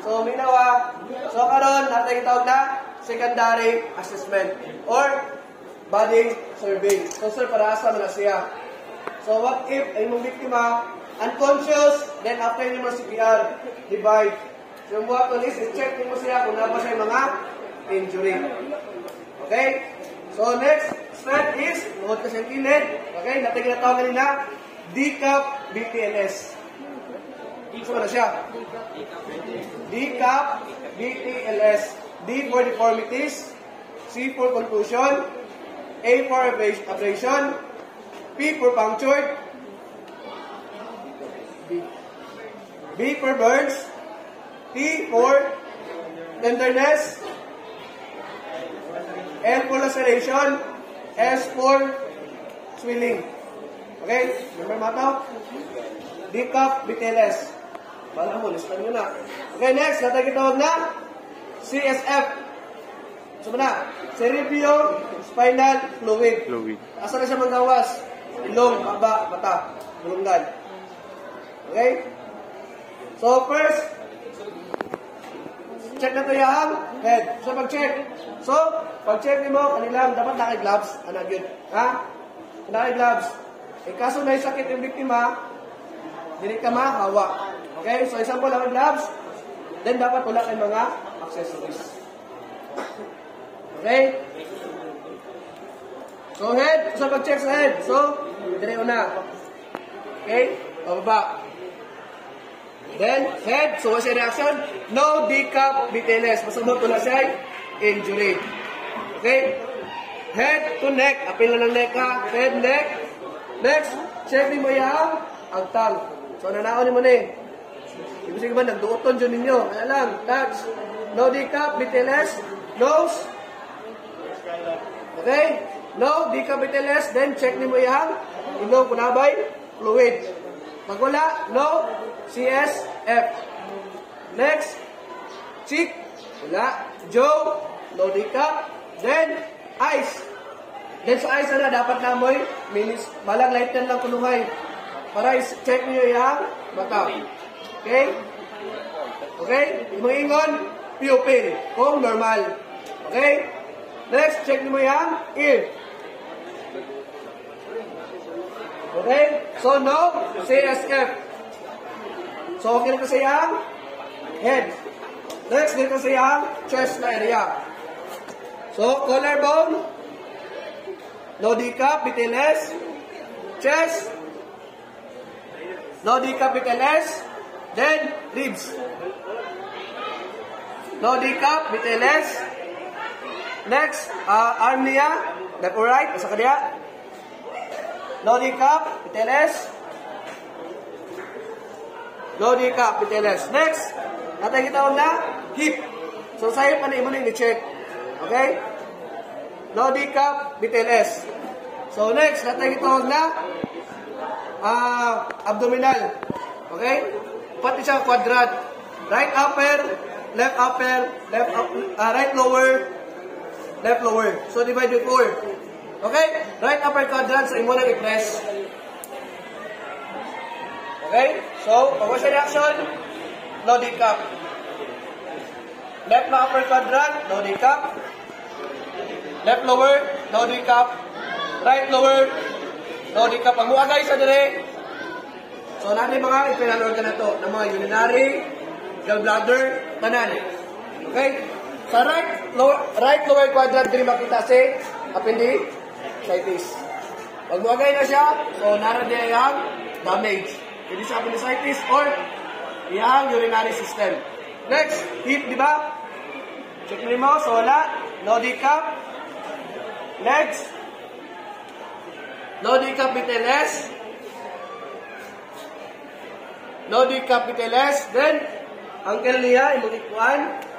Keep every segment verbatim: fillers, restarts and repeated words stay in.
So, minawa. So, karon natin itawag na secondary assessment or body survey. So, sir, para asa na siya. So, what if ay mong biktima unconscious, then after nyo mo C P R, divide. So, yung buhat ko is, check nyo siya kung napa siya mga injury. Okay? So, next step is, luhod ka siyang kinid. Okay? Natin ginatawag kanina, D CAP B T L S. So, ano siya? D CAP B T L S. D for deformities, C for contusion, A for abrasion, P for punctured, B, B for burns, T for tenderness, L for laceration, S for swelling. Okay? Remember mga D CAP B T L S. Bala mo, listan nyo na. Okay, next, natin kitawag na C S F. So na, cerebral spinal fluid. Fluid. Asa na siya magawas? Ilong, baba, mata, bulunggan. Okay? So first, check na ito yung head. So pag-check. So, pag-check mo, kanilang dapat naka-gloves. Ano yun? Ha? Naka-gloves. Eh, kaso na yung sakit yung biktima, hindi ka mahawa. Okay? So, example, naka-gloves. Then, dapat wala kayong mga accessories. Okay? So, head. So, pag-check sa head. So, dire una. Okay? Pababa. Then, head. So, what's your reaction? No D CAP B T L S. Masabot wala siya injury. Okay? Head to neck. Apil na ng neck ha. Head, neck. Next, check ni mo yung agtang. So, nanakaw ni mo na eh. Ibig sabihin ba, nagduoton dyan ninyo. Kaya lang, touch. No D CAP B T L S. Nose. Okay? No D CAP B T L S. Then, check ni mo yung ilong kunabay. Fluid. Pag wala, no C S F. Next, cheek. Wala. Jaw. No D CAP. Then, eyes. Then sa eyes na dapat na mo'y minis. Balang light lang kunuhay. Para check niyo yung mata. Okay? Okay? Yung mga ingon, pupil. Kung normal. Okay? Next, check niyo yung ear. Okay? So, no C S F. So, okay na kasi yung head. Next, dito sa yung chest na area. So, collarbone, no D CAP B T L S, chest, no D CAP B T L S, then ribs. No D CAP B T L S. Next, uh, arm niya, left or right, asa ka diya. No D CAP B T L S. No D CAP B T L S. Next, natin kitawag na hip. So, sa hip, ano yung i-check? Okay? No D CAP B T L S. So, next, natin kitawag na uh, abdominal. Okay? Pati siya quadrant. Right upper, left upper, left up, uh, right lower, left lower. So, divide with four. Okay? Right upper quadrant, sa imo nang i-press. Okay? So, pag what's your reaction? No D CAP. Left na upper quadrant, no D CAP. Left lower, no D CAP. Right lower, no D CAP. Pag muagay sa dire. So, natin mga internal organ na ito, ng mga urinary, gallbladder, tanan. Okay? Sa right lower, right lower quadrant, din makita si appendicitis. Pag muagay na siya, so naran din yung damage. Hindi sa appendicitis or yung urinary system. Next, hip, di ba? Check mo, so wala. No D CAP. Legs. No D CAP B T L S. No D CAP B T L S. Then, ankle niya, imulikuan.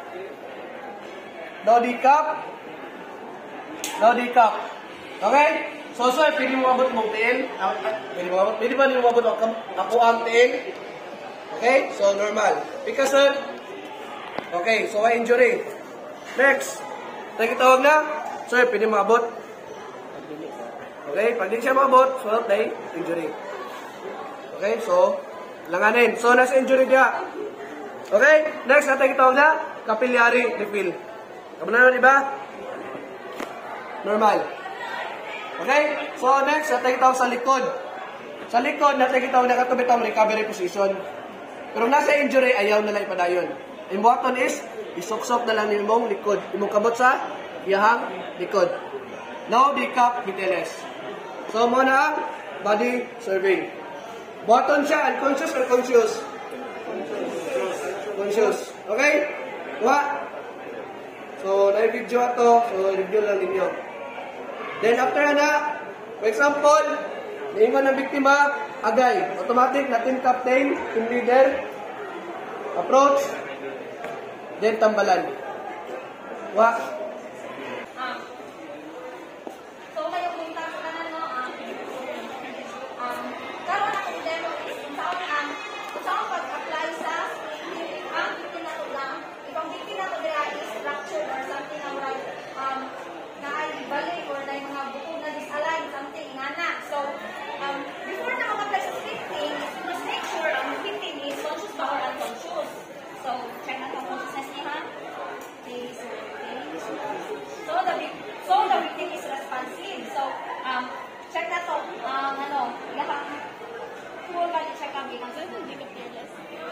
No D CAP. No D CAP. Okay? So, so, pwede mo mabot mong tail. Pwede mo mabot. Pwede ba nyo mabot ako ang tail? Okay? So, normal. Because, sir, okay, so, injury. Next. Tayo kitawag na. Sir, pwede mabot. Okay? Pag di siya mabot, so, tayo, injury. Okay? So, langanin. So, nasa injury dia. Okay? Next, natin itawag na capillary refill. Kamuna naman, iba? Normal. Okay? So, next, natin itawag sa likod. Sa likod, natin itawag na katubit ang recovery position. Pero nasa injury, ayaw na lang ipadayon. Ang buhaton is, isuksok na lang yung likod. Imong kabot sa iyahang likod. Now, decap B T L S. So, muna ang body survey. Buhaton siya, unconscious or conscious? Conscious. Okay? Wa? So, na-video ato. So, review lang ninyo. Then, after na, for example, niingon ng biktima, agay. Automatic, natin captain, team leader, approach, then tambalan. Wa? Um, so, kayo kung tayo ka na, no, um, um, karoon ako demo is kung saan, um, kung saan pag-apply sa ang victim na to lang, itong victim na to is fractured or something na like, um, na ay balik or na yung mga bukod na disalign, something nga na. So, um, before na mag-apply sa victim, you must make sure ang victim is conscious ba or unconscious. So, check na itong consciousness niya, ha? Okay, so, okay. So, the, so, the victim is responsive. So, um, check na to. Um, ano, lahat, full body check-up, because it will be careless.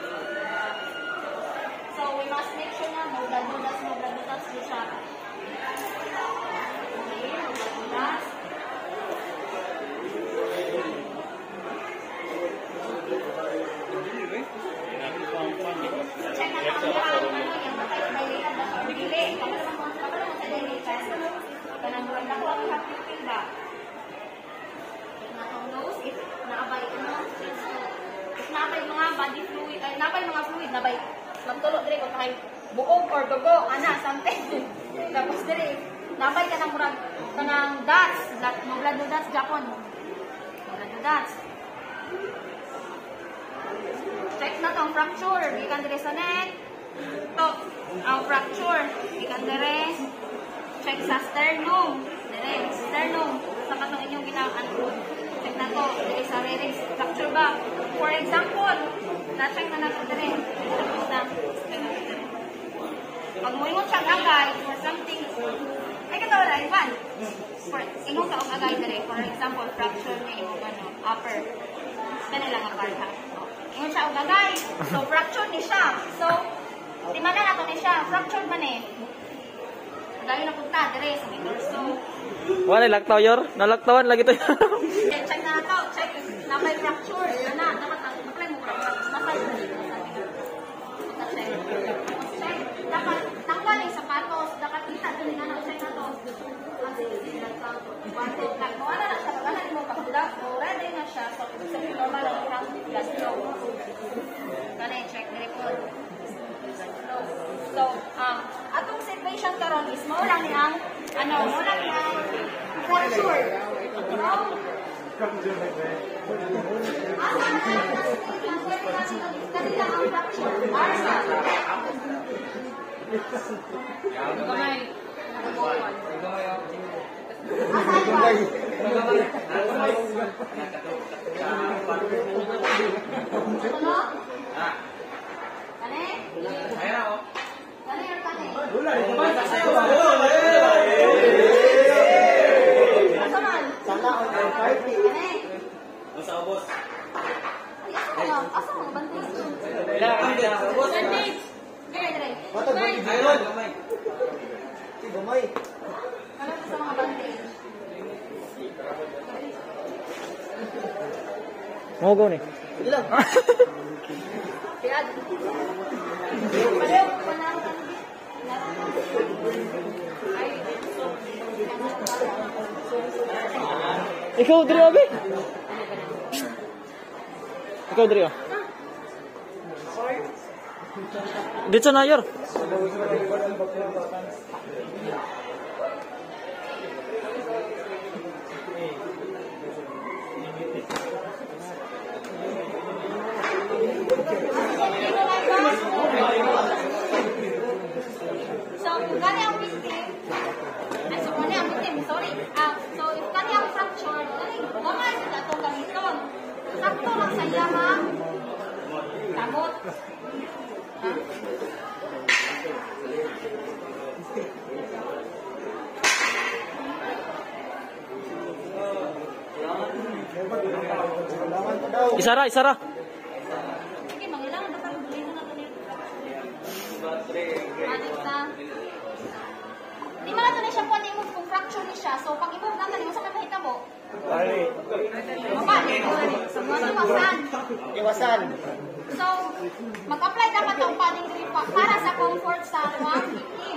So, we must make sure na no blood noodles, no blood noodles, do siya. Okay, no blood noodles. So, check na to ang lahat, ano, yung matay dilated na or dili. Kapag naman sa dilated, kanang murag na ko ang happy feel ba? Check na tong nose, if naabay, ano, if naabay mga body fluid, ay, naabay mga fluid, naabay, magtulog dire kung kay buong or dugo, ana, something. Tapos dire, nabay ka ng murag, kanang dots, no blood no dots, Japon. No blood no dots. Check na tong fracture, ikan dire sa neck. To, ang fracture, ikan dire. Check sa sternum, dire, sternum. Sa katong inyong ginaan-unfold. Check na to, dire sa rerings, fracture ba? For example, na-check na natin dire. Pag mo yung siyang agay for something, ay katawa na, iban. For, inong taong agay dire, for example, fracture na yung ano, upper. Ganun lang ang part ha. Ingon siya ang agay. So, fracture ni siya. So, di man na nato ni siya. Fracture man eh. Dahil na punta, dire, sa may torso. Wala, nalaktaw yor. Nalaktawan lagi to. Check na nato. Check na may fracture. Ano, dapat maklay mo fracture. Masay mo dito. Check. Check. Dapat tanggal yung sapatos. Dapat kita doon na check na to. Kasi bato. Like, mawala na siya. Pagkala mo kapulag. Ready na siya. So, sa normal lang yung gas flow. Kana check the record. So, um, atong situation karon is mo lang ni ang ano, mo lang ni ang fracture. No? Asa na kanila ang fracture? Asa? Gamay. Ano? Kani? Ayaw. Kani ang kani? Wala, ito ba? Asaman? Sana ang party. Kani? Asa boss? Ay, asa ka? Asa mga bantis? Wala, kani ang boss. Bantis. Gaya, gaya. Wato bantis. Ayaw, gamay. Si gamay. Ano sa mga bantis? Mau go nih. Ilang? Kaya, pareho ko na ang Ikaw diri abi. Ikaw diri oh. Dito na yor. So, kani ang victim, ay, so, kani ang victim, sorry. Ah, so, if kani ang fracture, kani, gamay sa atong gamiton. Sakto lang sa iyahang kamot. Ha? Isara, isara. Okay, mangilangan na tayo. Buli na natin yung Manix na. Di mga ito na siya po, i-move kung fracture ni siya. So, pag i-move natin, mo sa kamahita mo. Pare. Mabalik ko. Sa mga iwasan. Iwasan. So, mag-apply dapat ang padding grip pa para sa comfort sa mga victim.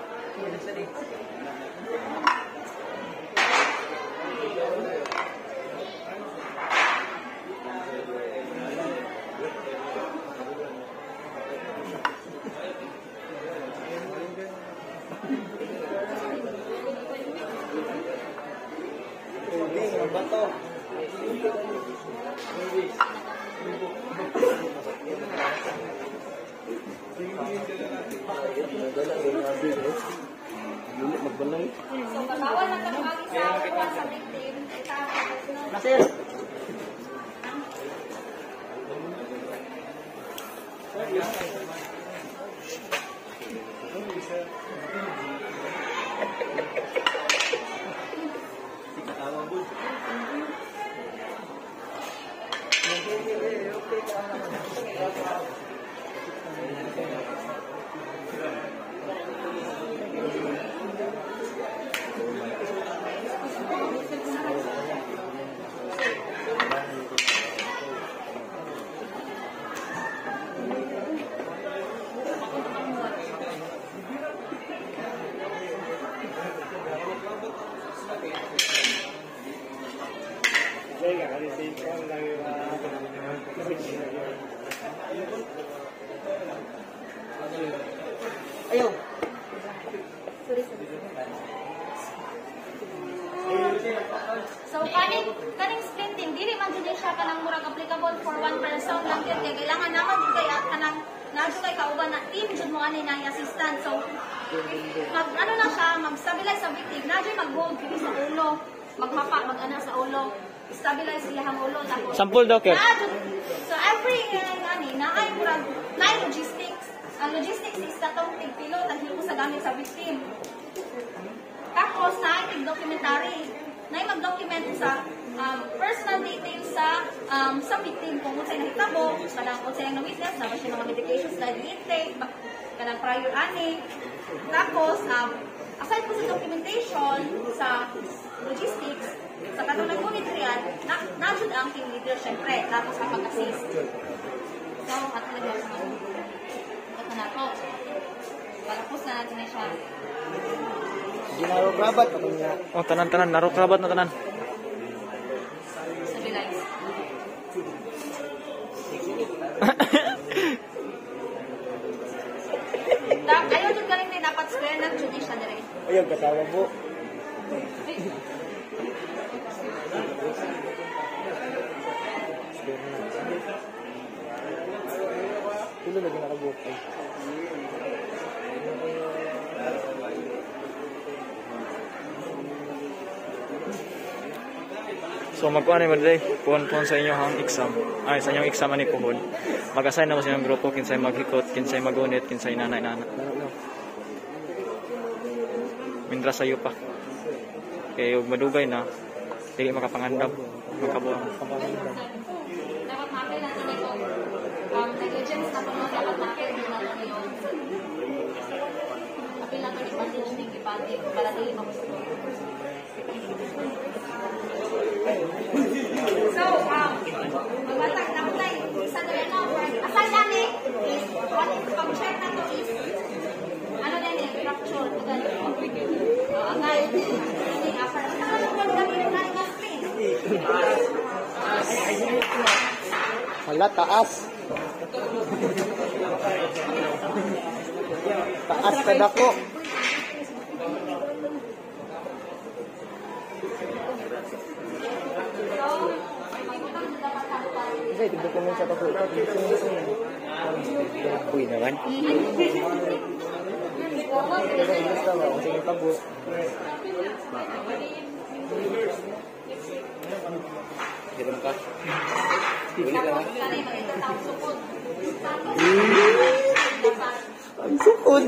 Bato. So, bawal na kami agi sa kuwan sa victim. Nasir. Ayaw. So, kaning kaning splinting, dili man din siya kanang murag applicable for one person lang yun. Kaya kailangan naman din kaya kanang nadto kay kauban na team jud mo ani na assistant. So, mag ano na siya, mag-stabilize sa victim. Nadyo mag-hold dito sa ulo. Magmapa, mag-ana sa ulo. Stabilize siya ang ulo. Tapos, Sampul daw, Ker. nadyo- So, every uh, ani, na ay murag, na logistics. Ang logistics is katong tigpilo, dahil ko sa gamit sa victim. Tapos, na ay documentary. Na ay mag-document sa um, personal details sa um, sa victim. Kung unsay nahitabo, kanang unsay ang na-witness, na ba siya mga medications na i-intake, ba- kanang prior ani. Tapos, um, aside po sa documentation, sa logistics, sa kanong nag-unit riyan, na, na-jud ang team leader, syempre, tapos kapag-assist. So, at talaga sa mga ito na to. Palapos na natin na siya. Ginaro grabat ako niya. Oh, tanan-tanan. Naro krabat na tanan. Stabilize. Da, ayaw dun galing din dapat square ng judicial dire. Ayaw, katawa po. Tulo lagi nakabuok. So magkuha ni Madre, puon-puon sa inyo ang exam. Ay, sa inyong exam ani puhon. Mag-assign na mo sa inyong grupo, kinsay maghikot, kinsay magunit, kinsay nanay-nana. Mindra sa iyo pa. Kaya yung madugay na, hindi makapangandam, makabuang. Dapat mapil natin ito. Um, negligence na kung dapat mapil din natin yun. Mapil natin i-bandage ng i-bandage para di magustulo. So, um, magbatag na play. Isa na rin ako. Aside namin is, what pag-check na to is, ano na yun, fracture. Uh, agay, hindi, after. Ano na lang kung kami ng nine months, please? Hala, taas. Taas ka dako. Kasi tignan ko sa pagkuha. Uy naman. Basta ba? Kasi yung tabo. Diram ka. Uli ka na. Ang sukod.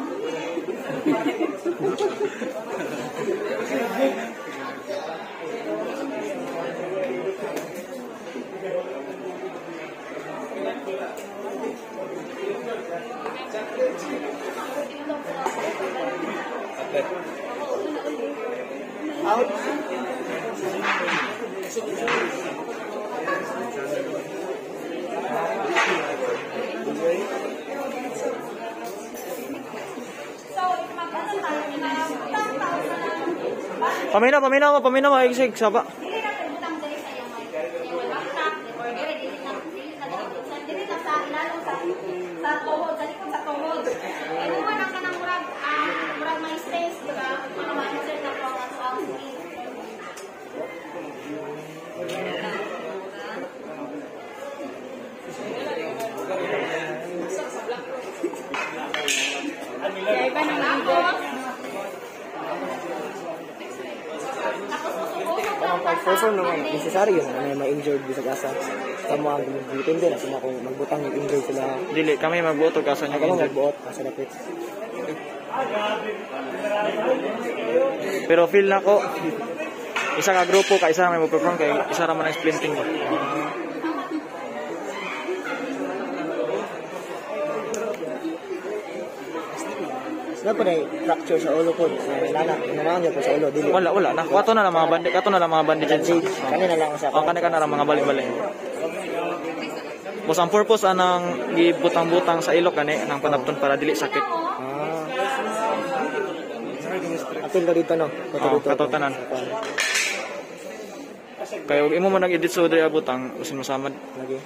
Out. So, mag-ano tayo, mag-ten thousand lang. Paminaw, paminaw mo, paminaw mo, igsig, saba. Dili na tayo butang dili sa iyong iyong laptop, or dili, dili na, dili na, dili dili na sa ilalong sa, sa tuhod, sa likod sa tuhod. Eh, kung wala ka ng murag, ah, murag may space, di ba? Ano, manager na po ang ang space. Kaya iba ng tapos, tapos usok-usok lang pa sa Person naman, necessary yun. May ma-injured bisa asa. Sa mga depende na sila kung magbutang yung injured sila. Dili, kami magbuto kaso niya Ako lang injured. magbuot. Nasa lapit. Pero feel na ko, isa ka grupo ka, isa may mag-perform kay isa raman ang splinting ba. Sila pa na fracture sa ulo ko. Nalala. Nalaman niya po sa ulo. Dili. Wala, wala na. Kato na lang mga bandit, kato na lang mga bandit dyan. Bandage. Kanina lang sa O, kani ka na lang mga balik-balik. Bus ang purpose anang gibutang-butang sa ilok kani nang panapton para dili sakit. Ah. Atin ka dito, no? Kato Oh, dito. kato tanan. Kaya ug imo man nag-edit sa diri butang, usin mo samad. Lagi.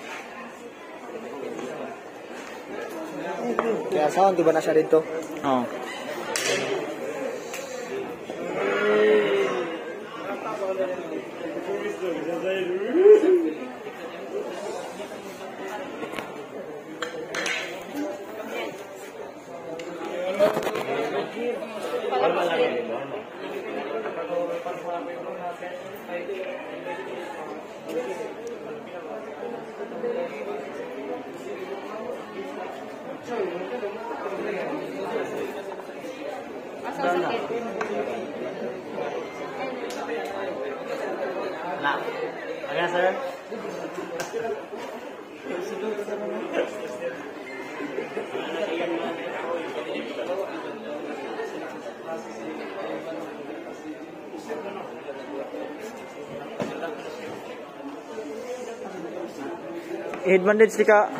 Kaya saan, di ba na siya dito? Oh. Na. Ano sir? Head bandage di ka.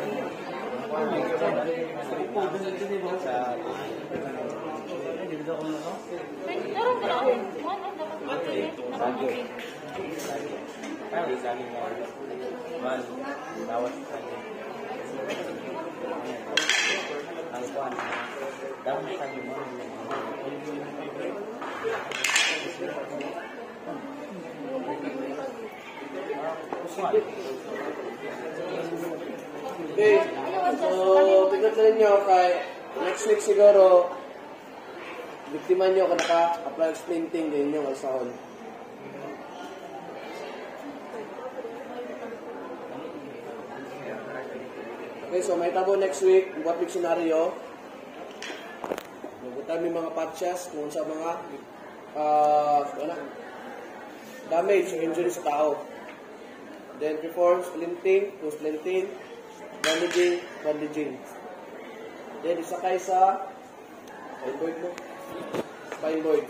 Okay. So, tignan sa ninyo kay next week siguro biktima nyo kung naka-apply of splinting din yung alsahon. Okay, so may tabo next week, what week scenario. Mabutan may mga patches kung sa mga uh, ano, damage or injury sa tao. Then perform splinting, to splinting, bandaging, bandaging. Then isa kay sa spine board mo. Spine board.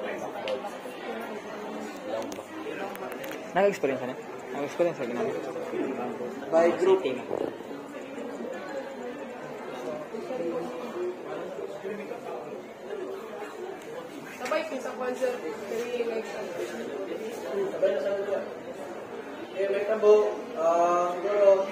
Nag-experience na? Nag-experience na ginamit. By group. Sabay ko sa concert, kaya like Eh, may tabo. Ah, siguro.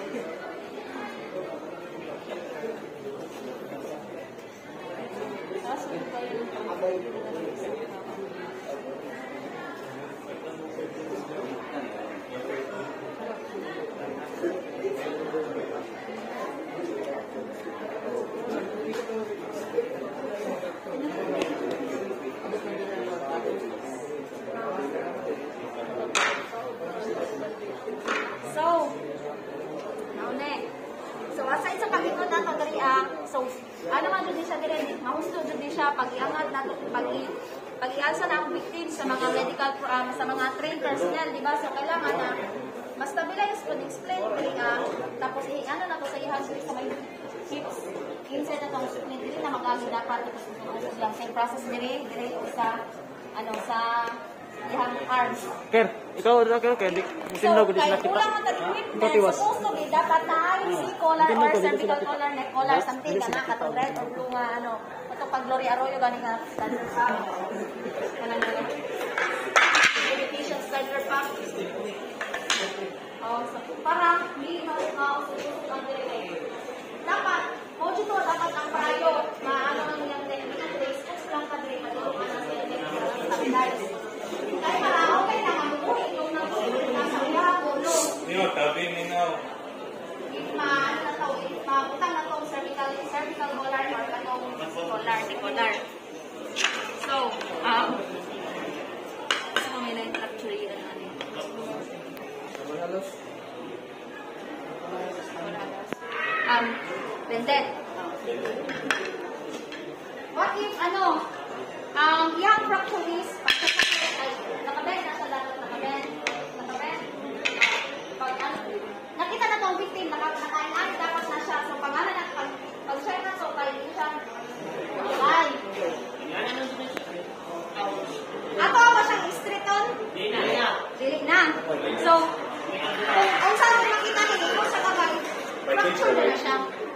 So, now ne. So, aside sa pag-ikot na to, dali ah, so, jud siya dire, mahusto jud siya pag-iangat nato pag pag-iasa na ang victim sa mga medical um, sa mga trained personnel, di ba? So kailangan na mas stabilize pag explain ko nga tapos eh, ano na to sa ihang sa may hips inside na tong supplement dili na magagi dapat ito lang same process dire dire sa ano sa ihang arms. Ker, ikaw ito, Ker, kaya di, So, tindog, di kaya sila kita. kulang ang equipment, supposed to be, dapat na ay C collar or cervical collar, neck collar, something ka na, katong red or blue nga, ano, ito pag Gloria Arroyo, gani nga, standard pa. Kanang gano'n. Education standard pa. Oh, so, para, hindi mas maususunod ang direct. Dapat, mo dito, dapat ang prayo, maano ang yung technique, expose lang ka direct, matulungan ang technique, stabilize. Kaya para okay na mabuhay itong nasa uyahon, no? Nino, tabi nino. If ma, ano na to, if mabutang na itong cervical, cervical collar or itong collar, si collar. So, um, ito mo may na-fracture yun, ano Um, blended. What if, ano, ang um, young fracture is, nakabend na sa dapat, nakabend, nakabend. Pag ano, nakita na itong victim, nakain-ay, dapat na siya. So, pangalan na, pag, pag siya na, so, kaya din siya. Ay. Ato ba siyang straight on? Dili na. Dili na. So, kung, kung saan mo makita niyo, kung sa kamay, fracture na siya.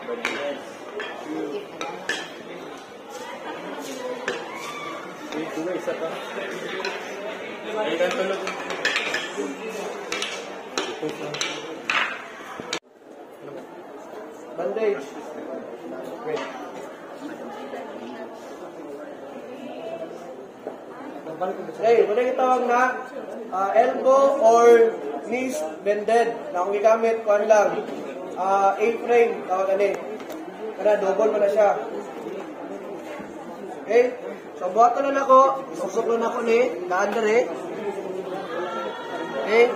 Dua, isa pa. Ay, kan tulog. Bandage. Wait. Okay, muna yung tawag na uh, elbow or knees bended. Na kung ikamit, kuhan lang. Uh, A-frame, tawag ani. Kada double mo na siya. Okay? So, buhato na ako. Susuklo na ako ni. Naan dere. Okay?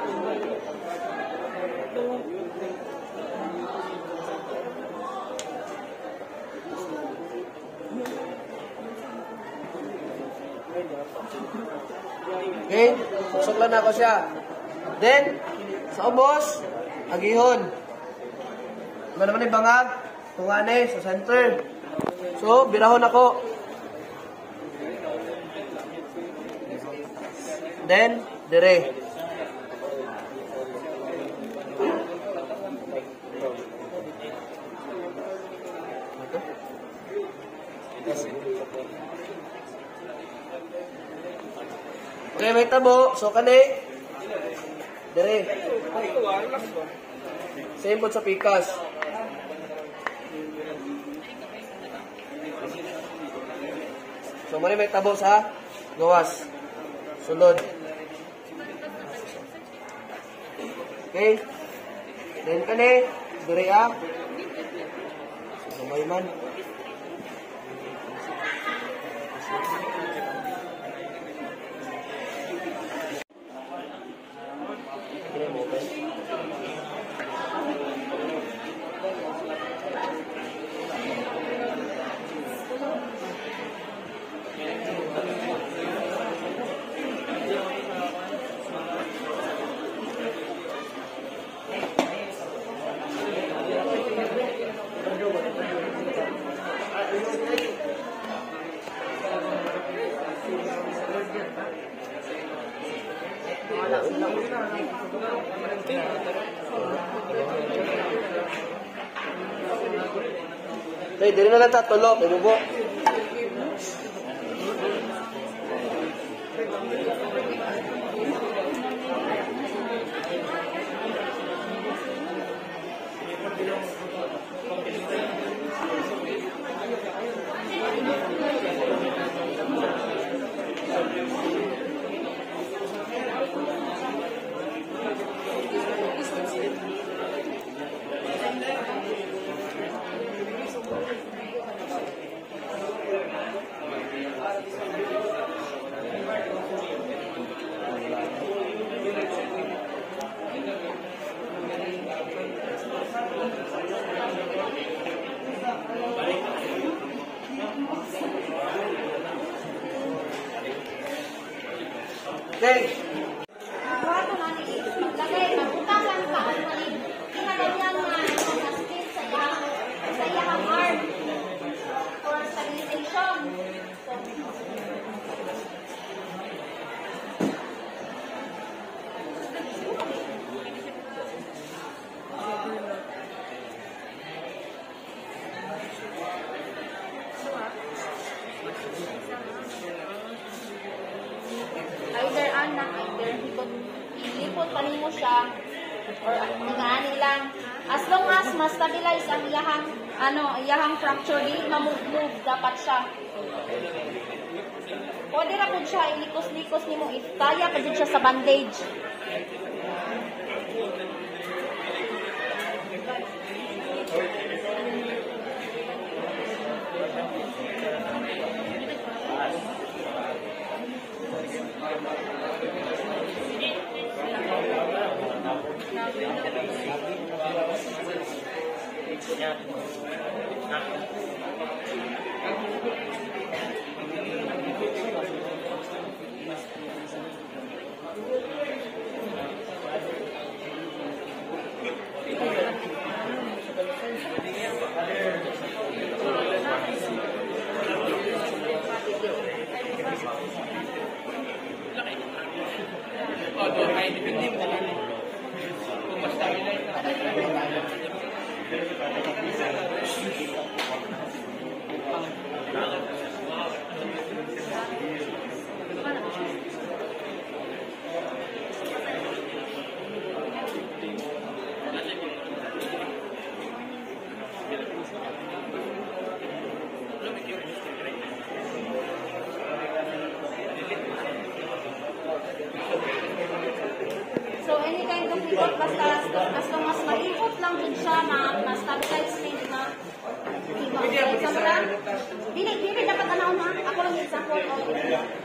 Okay? Susuklo na ako siya. Then, sa ubos, agihon. Ano naman yung bangag? Tungane, sa center. So, birahon ako. Then, dire. Okay, may tabo. So, kani. Dire. Same po sa pikas. So, mali may tabo sa gawas. Sulod. Okay. Then kani, dire ah. Sabay man. Okay, dili na lang tatulog. Kaya bubo. Okay. Kwarto na ni lagay magutasan ka ang mali. Kinahanglan nga mga skills sa iyang sa iyang arm or stabilization. Either anak, either hipot, ilipot pa nimo siya or nagaani lang. As long as ma-stabilize ang iyahang ano, iyahang fracture, dili ma-move-move dapat siya. Pwede ra pud siya ilikos-likos nimo, itaya pa jud siya sa bandage. So any kind of hipot, basta as long as maikot lang dun siya, ma-stabilize na yung mga hipot. Example lang, dili, dili dapat anaw na, ako lang example, o